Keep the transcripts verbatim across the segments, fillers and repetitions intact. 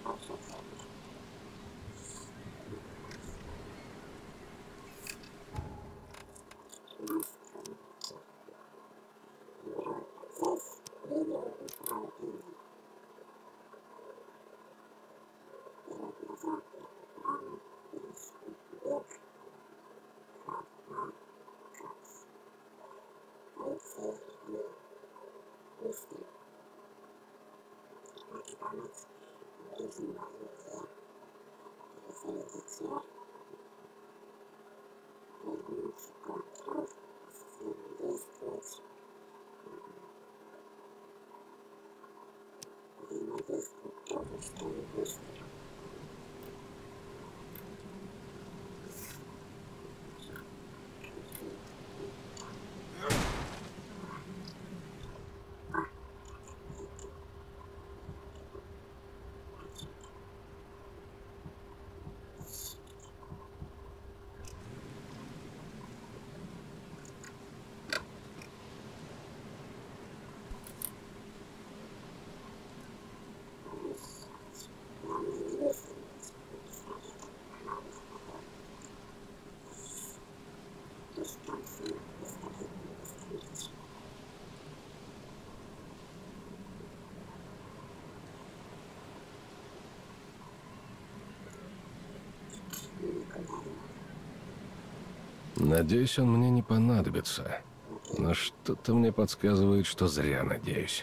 Надеюсь, он мне не понадобится. Но что-то мне подсказывает, что зря надеюсь.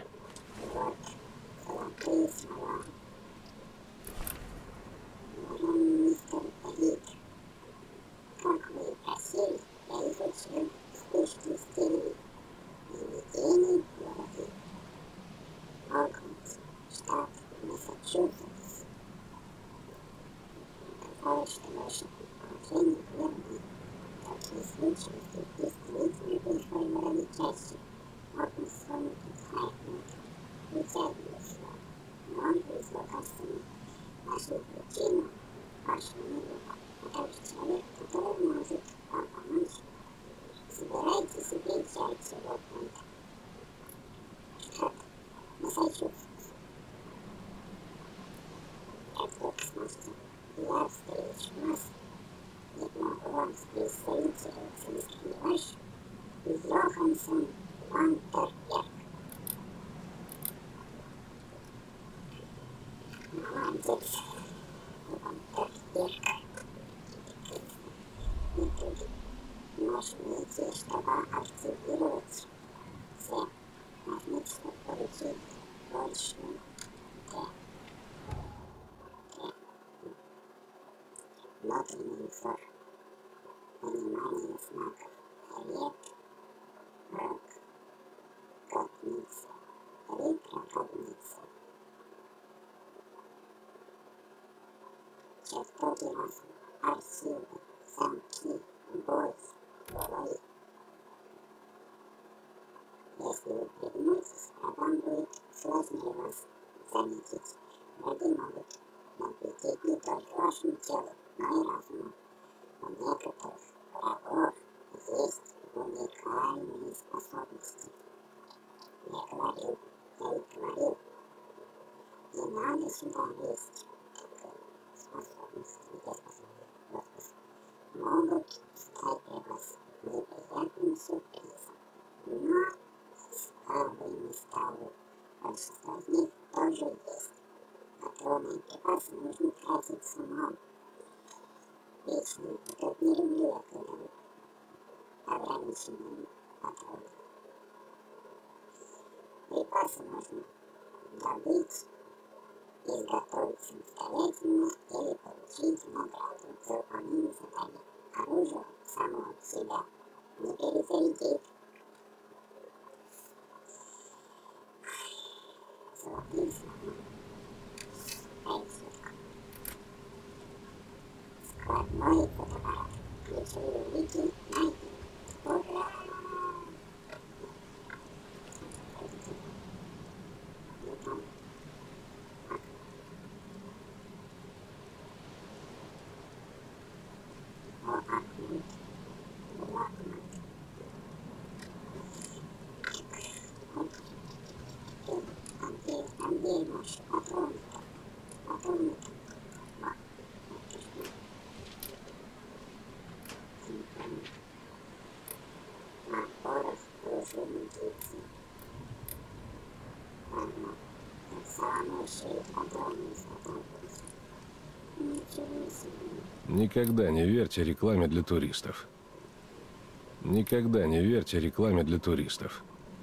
Никогда не верьте рекламе для туристов. Никогда не верьте рекламе для туристов.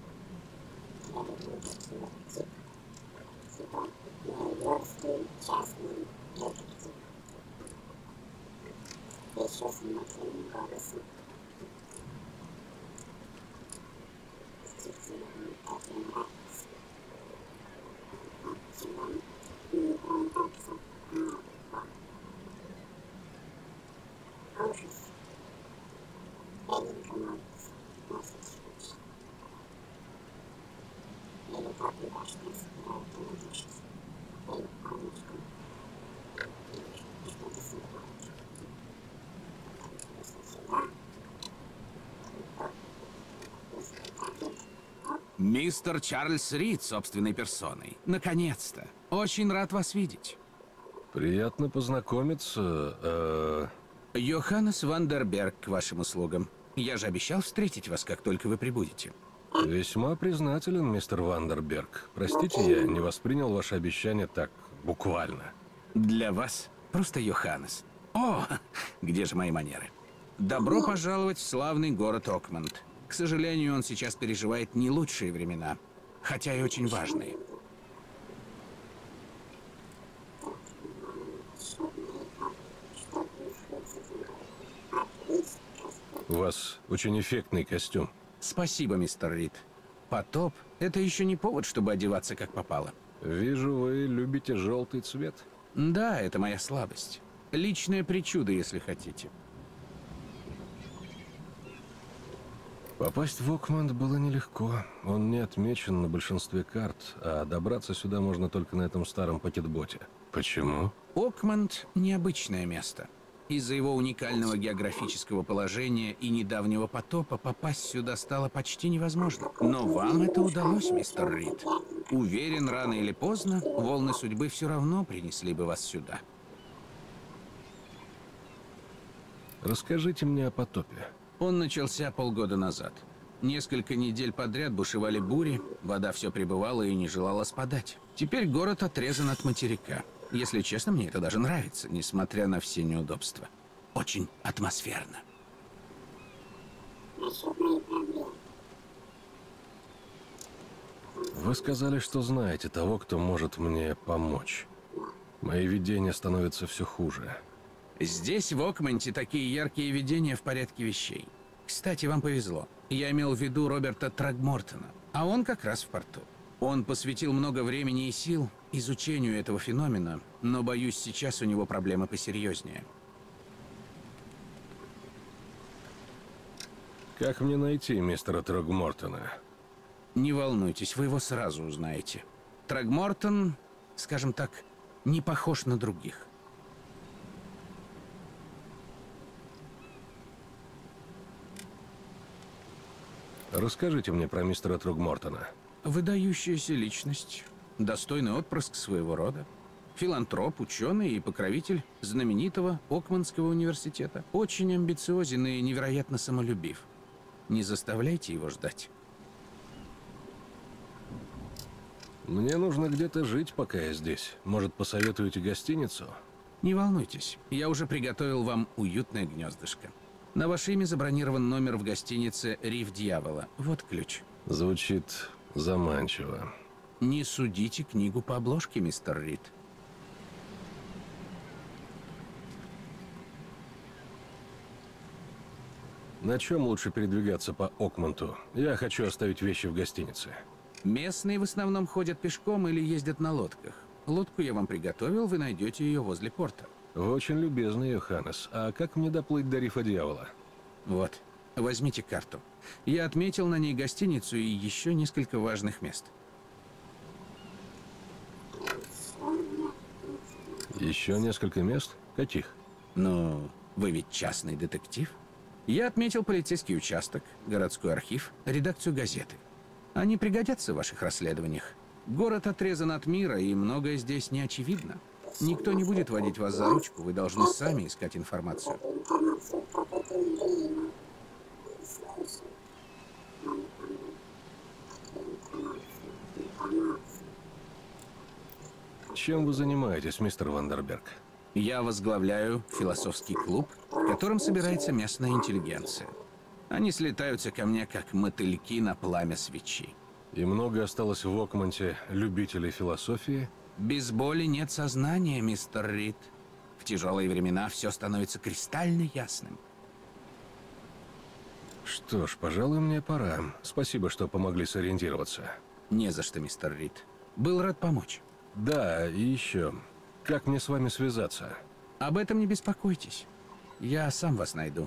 Мистер Чарльз Рид собственной персоной. Наконец-то. Очень рад вас видеть. Приятно познакомиться. Э... Йоханнес Вандерберг к вашим услугам. Я же обещал встретить вас, как только вы прибудете. Весьма признателен, мистер Вандерберг. Простите, я не воспринял ваше обещание так буквально. Для вас просто Йоханнес. О, где же мои манеры? Добро пожаловать в славный город Окманд. К сожалению, он сейчас переживает не лучшие времена, хотя и очень важные. У вас очень эффектный костюм. Спасибо, мистер Рид. Потоп – это еще не повод, чтобы одеваться как попало. Вижу, вы любите желтый цвет. Да, это моя слабость. Личная причуда, если хотите. Попасть в Окманд было нелегко. Он не отмечен на большинстве карт, а добраться сюда можно только на этом старом пакетботе. Почему? Окманд – необычное место. Из-за его уникального географического положения и недавнего потопа попасть сюда стало почти невозможно. Но вам это удалось, мистер Рид. Уверен, рано или поздно волны судьбы все равно принесли бы вас сюда. Расскажите мне о потопе. Он начался полгода назад. Несколько недель подряд бушевали бури, вода все прибывала и не желала спадать. Теперь город отрезан от материка. Если честно, мне это даже нравится, несмотря на все неудобства. Очень атмосферно. Вы сказали, что знаете того, кто может мне помочь. Мои видения становятся все хуже. Здесь, в Окманте, такие яркие видения в порядке вещей. Кстати, вам повезло. Я имел в виду Роберта Трагмортона, а он как раз в порту. Он посвятил много времени и сил изучению этого феномена, но, боюсь, сейчас у него проблемы посерьезнее. Как мне найти мистера Трагмортона? Не волнуйтесь, вы его сразу узнаете. Трагмортон, скажем так, не похож на других. Расскажите мне про мистера Трагмортона. Выдающаяся личность, достойный отпрыск своего рода, филантроп, ученый и покровитель знаменитого Окмандского университета. Очень амбициозен и невероятно самолюбив. Не заставляйте его ждать. Мне нужно где-то жить, пока я здесь. Может, посоветуете гостиницу? Не волнуйтесь, я уже приготовил вам уютное гнездышко. На ваше имя забронирован номер в гостинице «Риф Дьявола». Вот ключ. Звучит заманчиво. Не судите книгу по обложке, мистер Рид. На чем лучше передвигаться по Окманту? Я хочу оставить вещи в гостинице. Местные в основном ходят пешком или ездят на лодках. Лодку я вам приготовил, вы найдете ее возле порта. Вы очень любезный, Йоханнес. А как мне доплыть до Рифа Дьявола? Вот, возьмите карту. Я отметил на ней гостиницу и еще несколько важных мест. Еще несколько мест? Каких? Ну, вы ведь частный детектив. Я отметил полицейский участок, городской архив, редакцию газеты. Они пригодятся в ваших расследованиях. Город отрезан от мира, и многое здесь не очевидно. Никто не будет водить вас за ручку, вы должны сами искать информацию. Чем вы занимаетесь, мистер Вандерберг? Я возглавляю философский клуб, в котором собирается местная интеллигенция. Они слетаются ко мне, как мотыльки на пламя свечи. И много осталось в Окмонте любителей философии? Без боли нет сознания, мистер Рид. В тяжелые времена все становится кристально ясным. Что ж, пожалуй, мне пора. Спасибо, что помогли сориентироваться. Не за что, мистер Рид. Был рад помочь. Да, и еще. Как мне с вами связаться? Об этом не беспокойтесь. Я сам вас найду.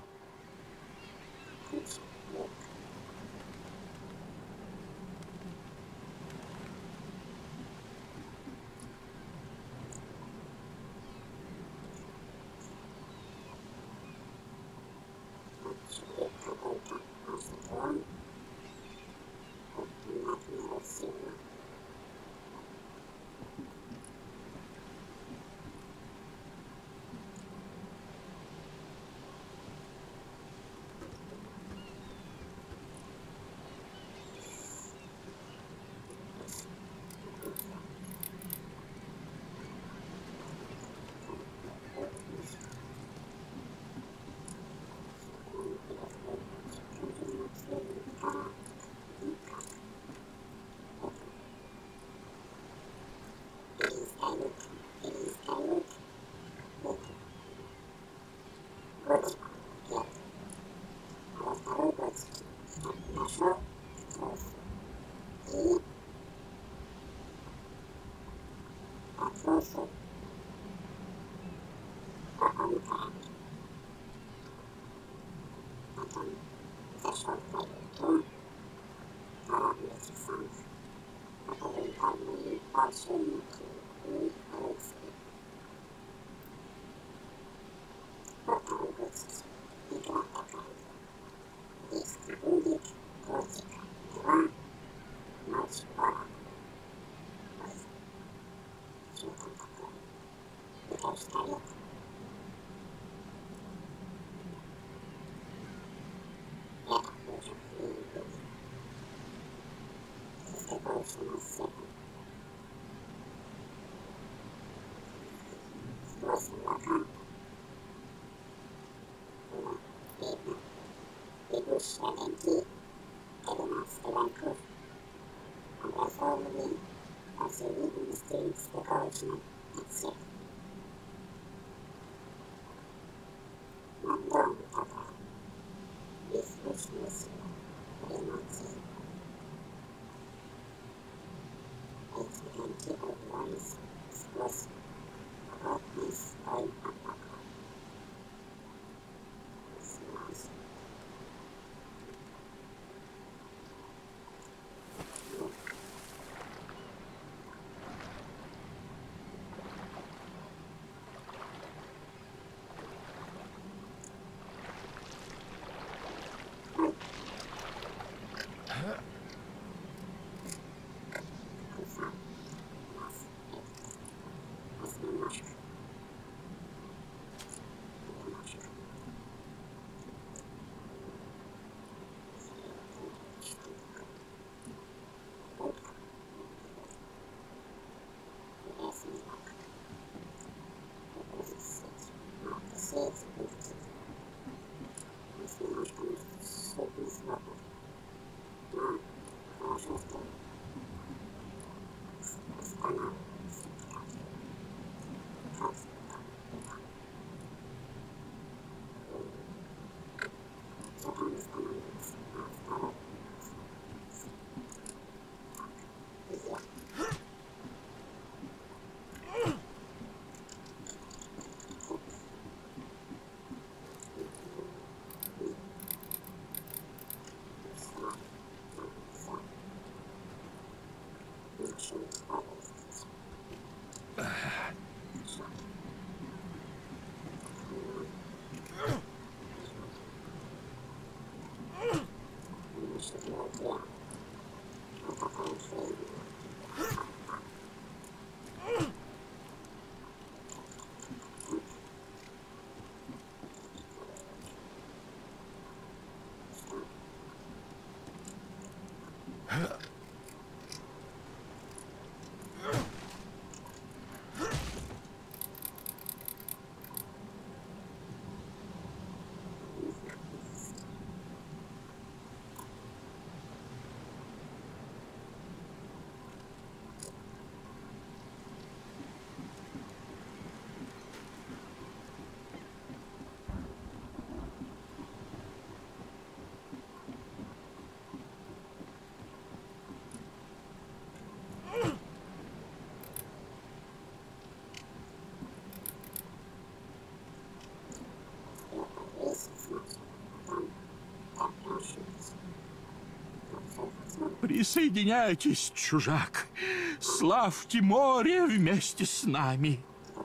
Присоединяйтесь, чужак. Славьте море вместе с нами.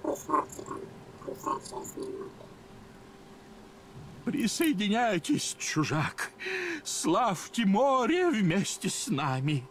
Присоединяйтесь, чужак. Славьте море вместе с нами.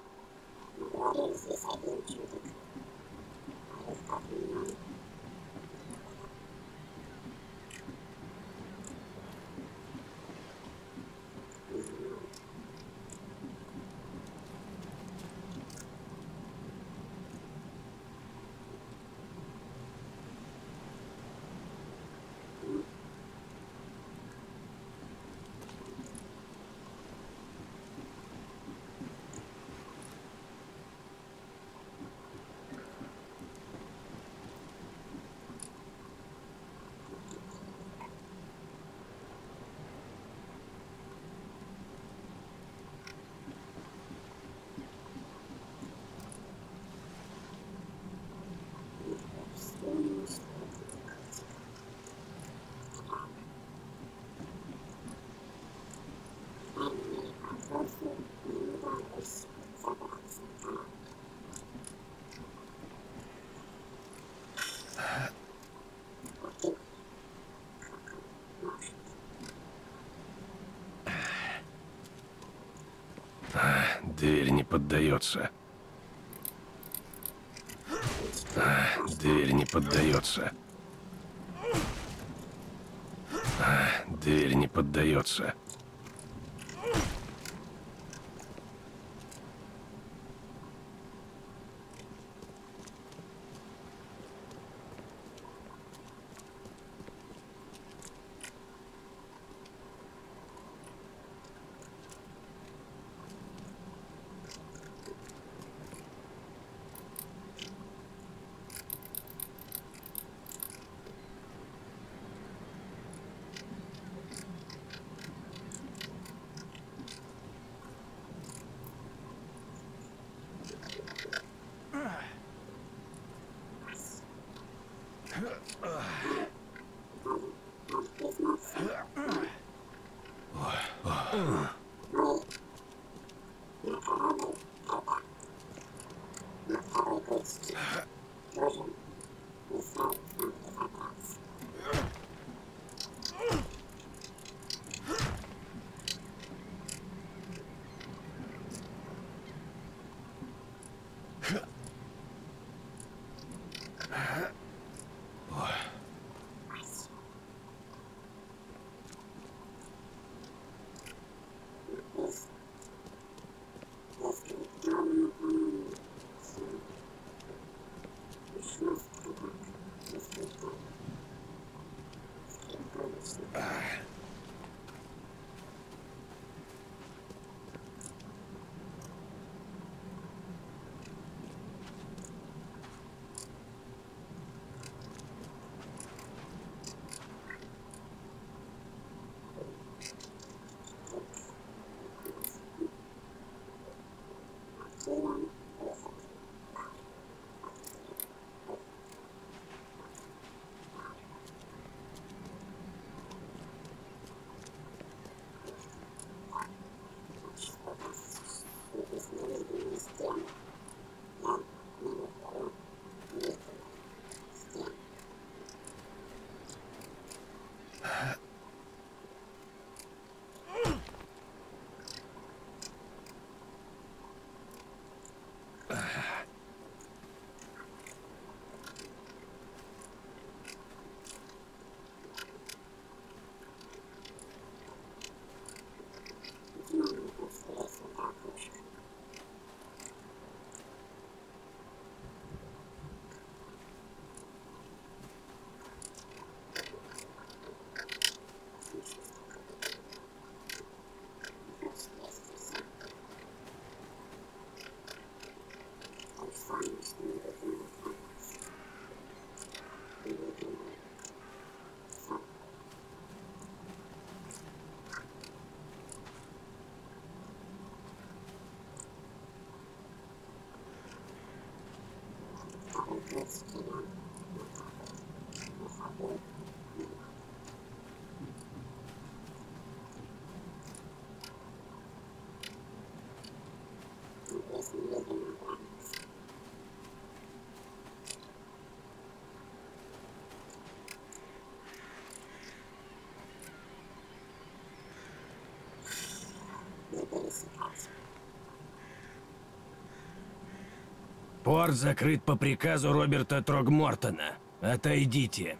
Дверь не поддается. А, дверь не поддается. А, дверь не поддается. Порт закрыт по приказу Роберта Трогмортона. Отойдите.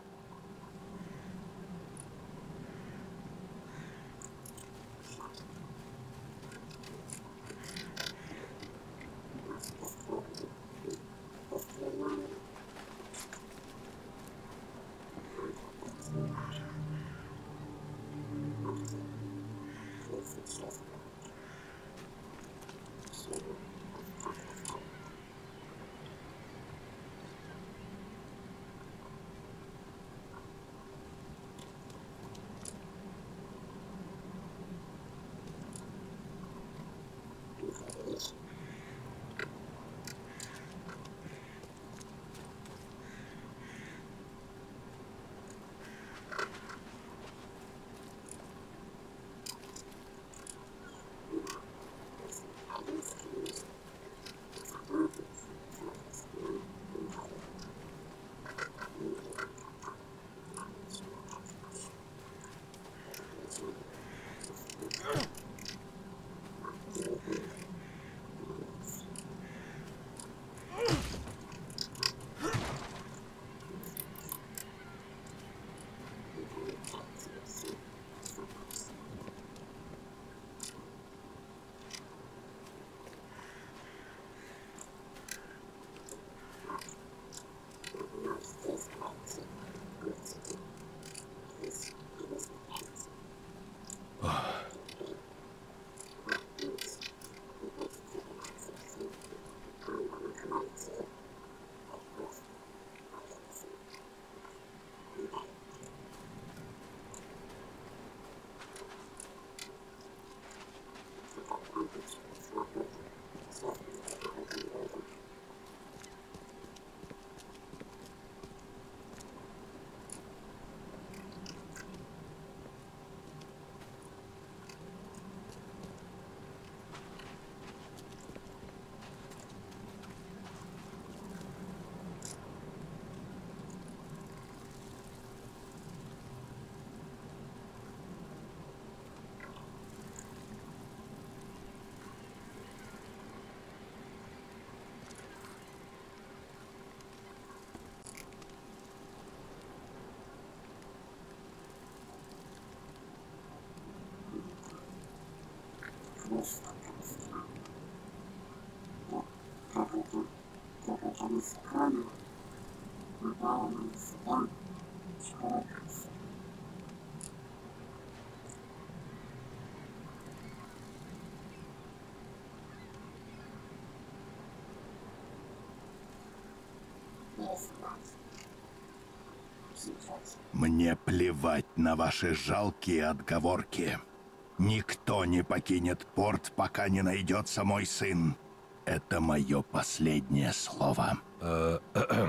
Мне плевать на ваши жалкие отговорки. Никто не покинет порт, пока не найдется мой сын. Это мое последнее слово. Э,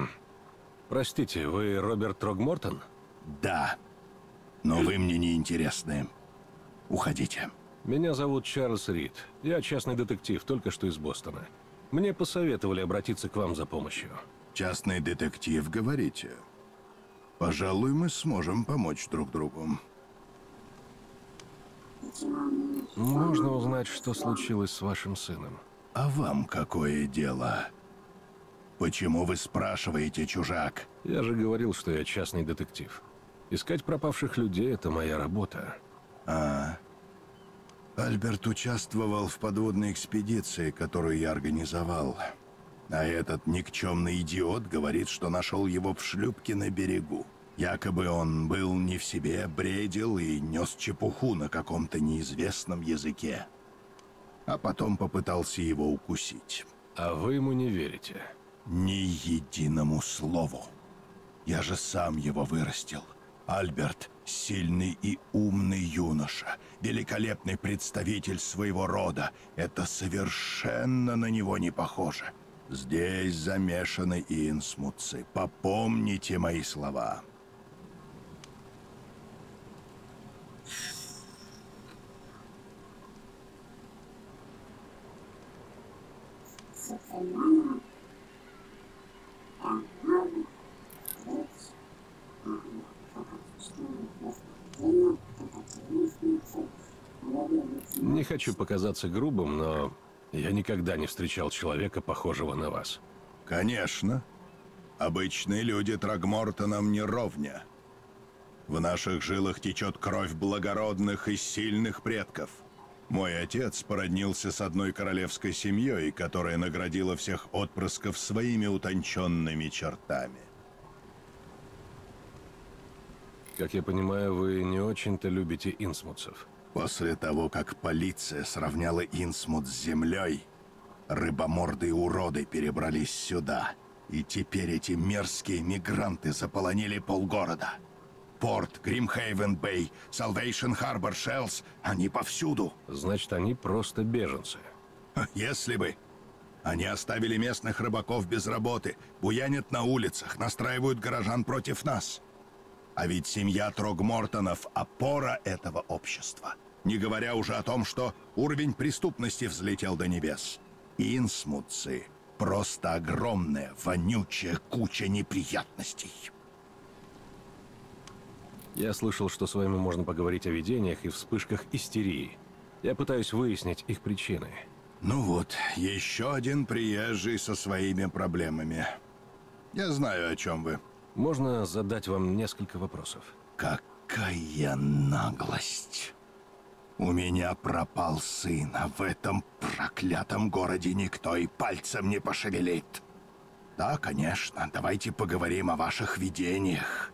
Простите, вы Роберт Трогмортон? Да, но вы мне не интересны. Уходите. Меня зовут Чарльз Рид. Я частный детектив, только что из Бостона. Мне посоветовали обратиться к вам за помощью. Частный детектив, говорите? Пожалуй, мы сможем помочь друг другу. Можно узнать, что случилось с вашим сыном? А вам какое дело? Почему вы спрашиваете, чужак? Я же говорил, что я частный детектив. Искать пропавших людей — это моя работа. А, Альберт участвовал в подводной экспедиции, которую я организовал. А этот никчемный идиот говорит, что нашел его в шлюпке на берегу. Якобы он был не в себе, бредил и нес чепуху на каком-то неизвестном языке. А потом попытался его укусить. А вы ему не верите? Ни единому слову. Я же сам его вырастил. Альберт — сильный и умный юноша, великолепный представитель своего рода. Это совершенно на него не похоже. Здесь замешаны инсмутцы. Попомните мои слова. Не хочу показаться грубым, но я никогда не встречал человека, похожего на вас. Конечно. Обычные люди Трагмортонам не ровня. В наших жилах течет кровь благородных и сильных предков. Мой отец породнился с одной королевской семьей, которая наградила всех отпрысков своими утонченными чертами. Как я понимаю, вы не очень-то любите инсмутцев. После того, как полиция сравняла Инсмут с землей, рыбоморды и уроды перебрались сюда. И теперь эти мерзкие мигранты заполонили полгорода. Порт, Гримхейвен-Бэй, Салвейшн-Харбор, Шеллс — они повсюду. Значит, они просто беженцы. Если бы. Они оставили местных рыбаков без работы, буянят на улицах, настраивают горожан против нас. А ведь семья Трогмортонов — опора этого общества. Не говоря уже о том, что уровень преступности взлетел до небес. Инсмутцы — просто огромная, вонючая куча неприятностей. Я слышал, что с вами можно поговорить о видениях и вспышках истерии. Я пытаюсь выяснить их причины. Ну вот, еще один приезжий со своими проблемами. Я знаю, о чем вы. Можно задать вам несколько вопросов? Какая наглость! У меня пропал сын, а в этом проклятом городе никто и пальцем не пошевелит. Да, конечно, давайте поговорим о ваших видениях.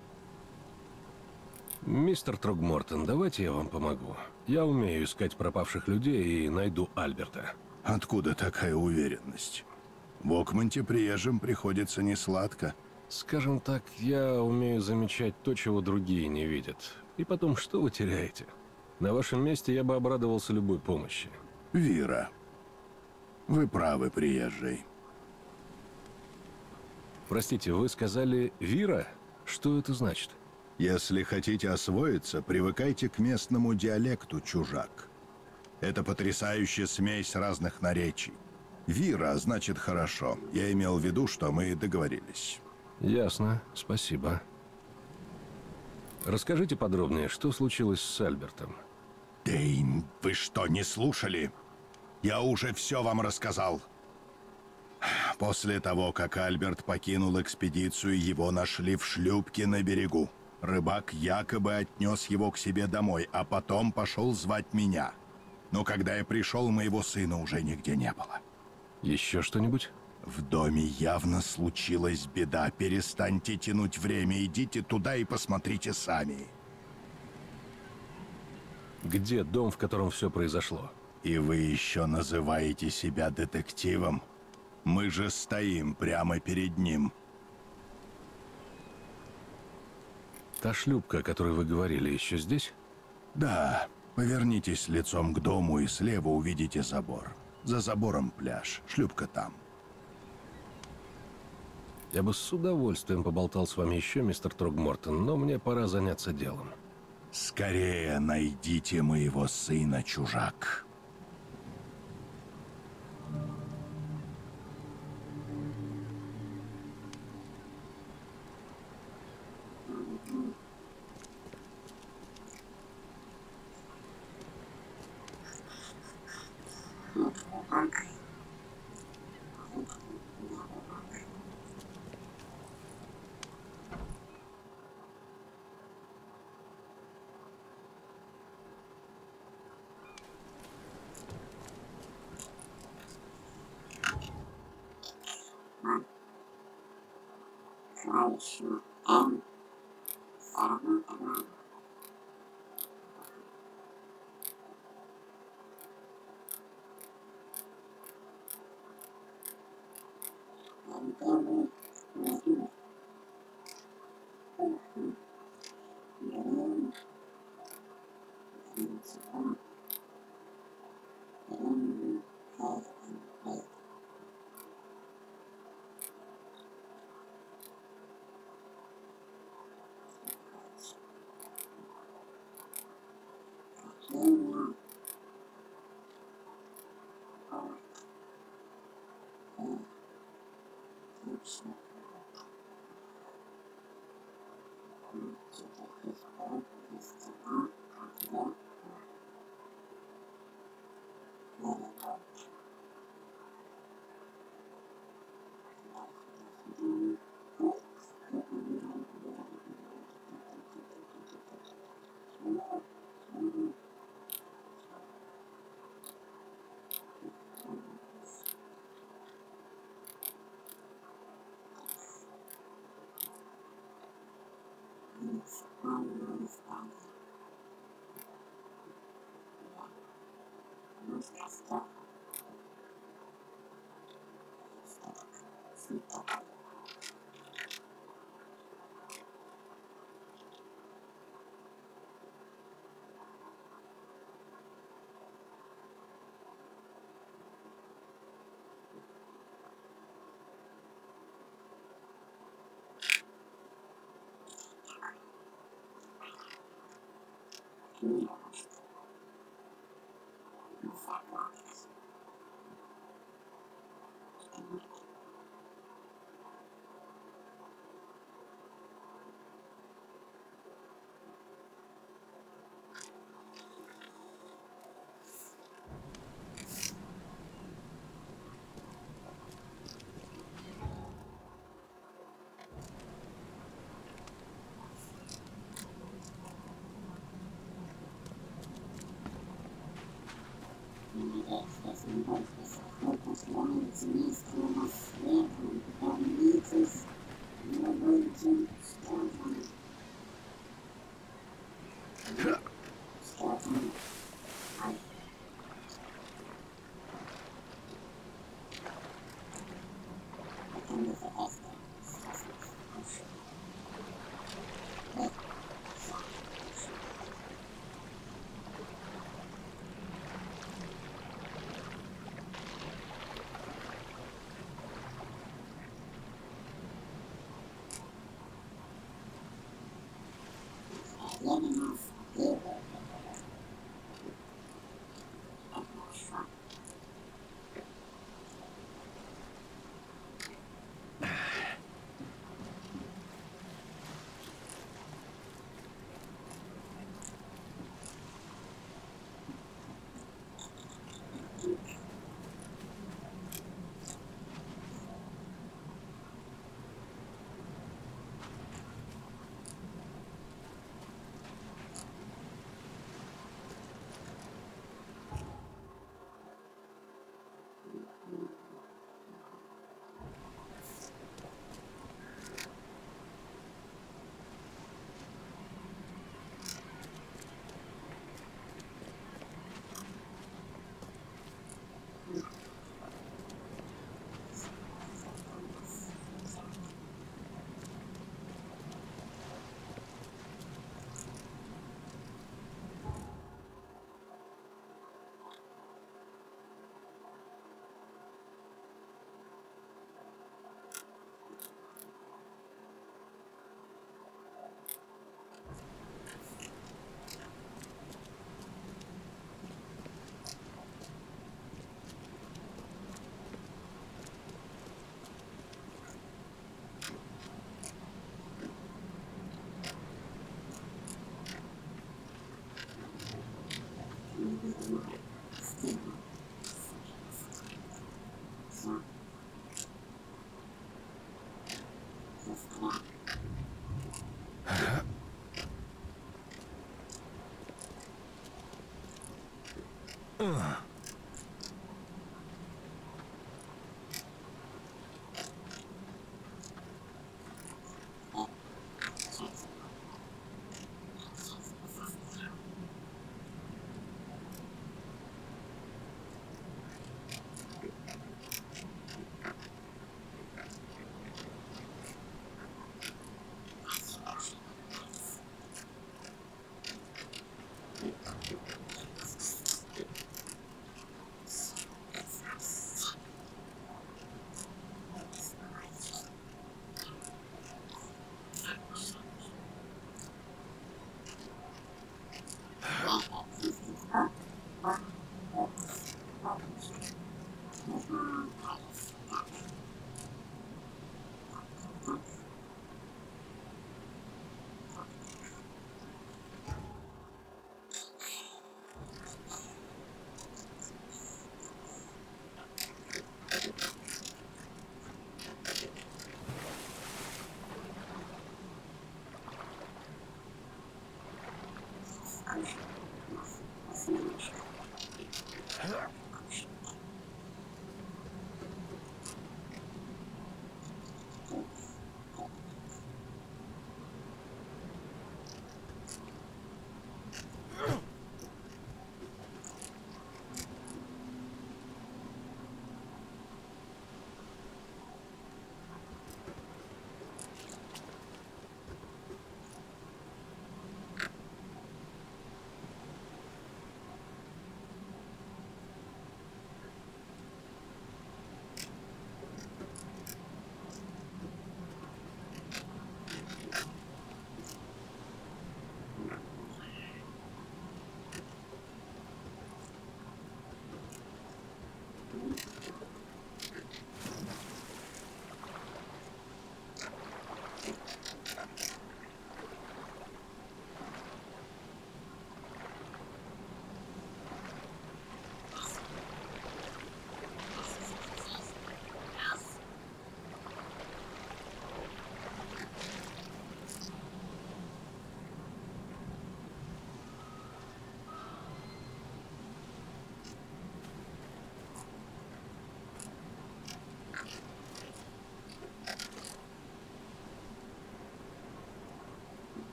Мистер Трогмортон, давайте я вам помогу. Я умею искать пропавших людей и найду Альберта. Откуда такая уверенность? В Окмонте приезжим приходится несладко. Скажем так, я умею замечать то, чего другие не видят. И потом, что вы теряете? На вашем месте я бы обрадовался любой помощи. Вира, вы правы, приезжий. Простите, вы сказали «Вира»? Что это значит? Если хотите освоиться, привыкайте к местному диалекту, чужак. Это потрясающая смесь разных наречий. Вира значит «хорошо». Я имел в виду, что мы договорились. Ясно, спасибо. Расскажите подробнее, что случилось с Альбертом? Дейн, вы что, не слушали? Я уже все вам рассказал. После того, как Альберт покинул экспедицию, его нашли в шлюпке на берегу. Рыбак якобы отнес его к себе домой, а потом пошел звать меня. Но когда я пришел, моего сына уже нигде не было. Еще что-нибудь? В доме явно случилась беда. Перестаньте тянуть время, идите туда и посмотрите сами. Где дом, в котором все произошло? И вы еще называете себя детективом? Мы же стоим прямо перед ним. Та шлюпка, о которой вы говорили, еще здесь? Да, повернитесь лицом к дому и слева увидите забор. За забором пляж, шлюпка там. Я бы с удовольствием поболтал с вами еще, мистер Трогмортон, но мне пора заняться делом. Скорее найдите моего сына, чужак.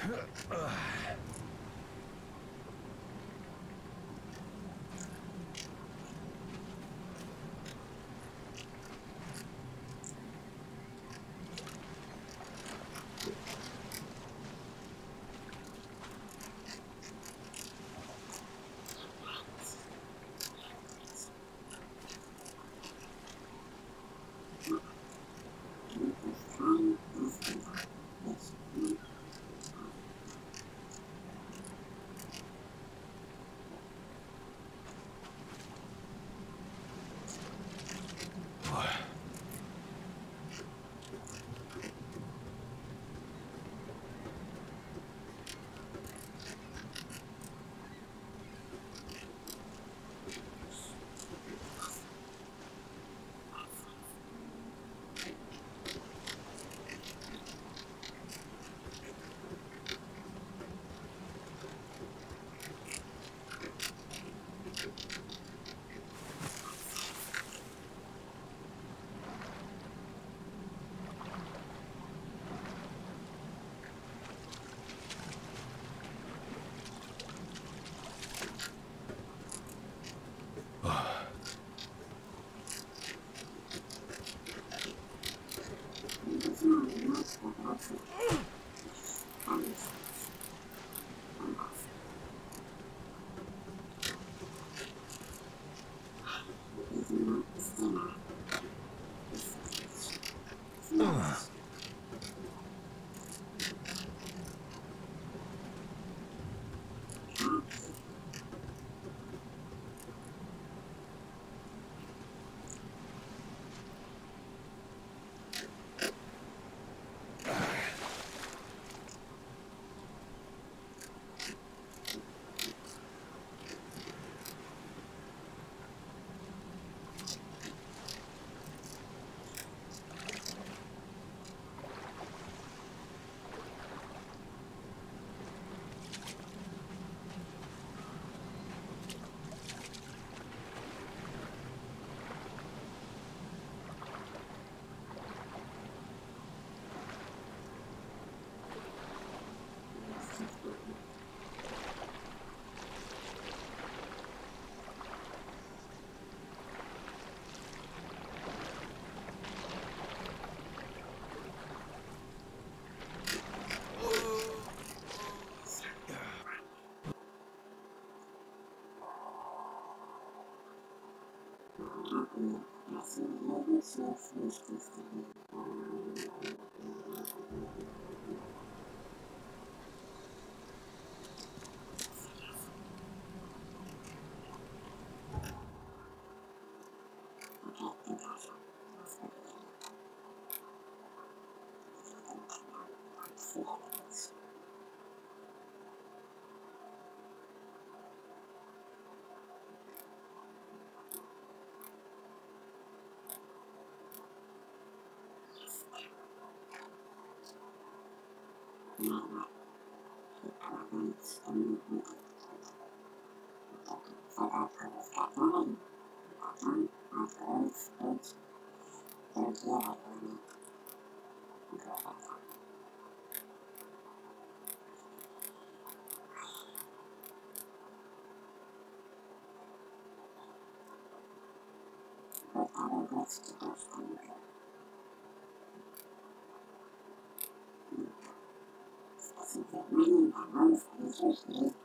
Спасибо за внимание, до новых встреч.